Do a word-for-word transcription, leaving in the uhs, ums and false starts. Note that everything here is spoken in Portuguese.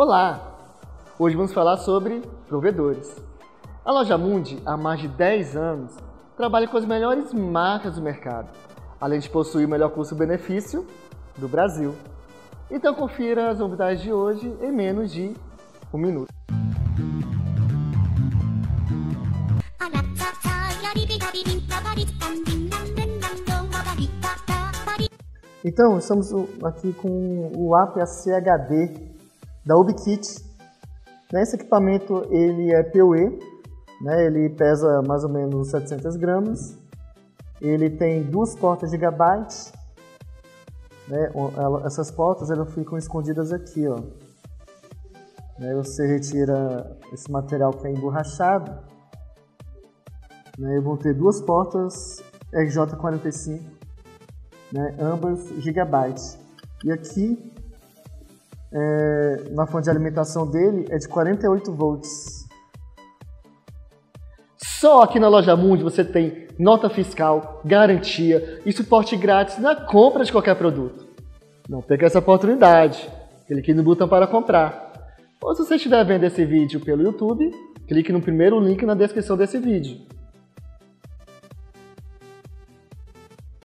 Olá! Hoje vamos falar sobre provedores. A Loja Mundi, há mais de dez anos, trabalha com as melhores marcas do mercado, além de possuir o melhor custo-benefício do Brasil. Então confira as novidades de hoje em menos de um minuto. Então, estamos aqui com o A P C H D da UbiKit. Esse equipamento ele é P U E, né? Ele pesa mais ou menos setecentas gramas. Ele tem duas portas Gigabyte. Né? Essas portas elas ficam escondidas aqui, ó. Né? Você retira esse material que é emborrachado. Né? Eu vou ter duas portas R J quarenta e cinco. Né, ambas gigabytes. E aqui, é, na fonte de alimentação dele é de quarenta e oito volts. Só aqui na Loja Mundi você tem nota fiscal, garantia e suporte grátis na compra de qualquer produto. Não perca essa oportunidade. Clique no botão para comprar. Ou se você estiver vendo esse vídeo pelo YouTube, clique no primeiro link na descrição desse vídeo.